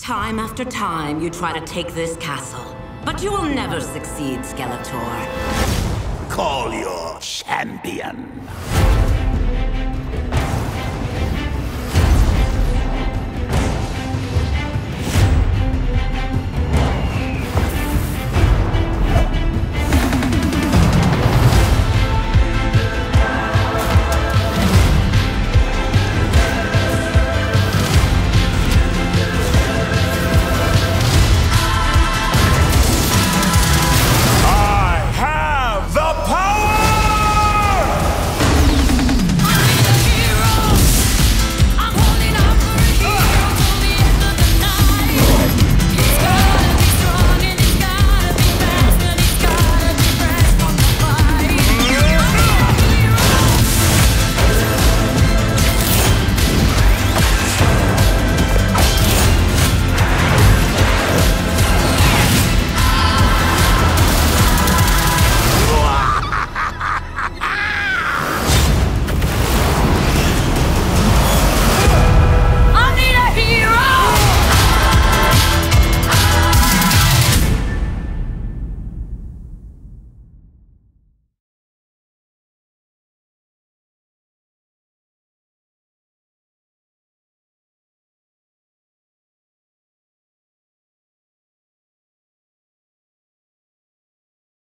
Time after time, you try to take this castle. But you will never succeed, Skeletor. Call your champion.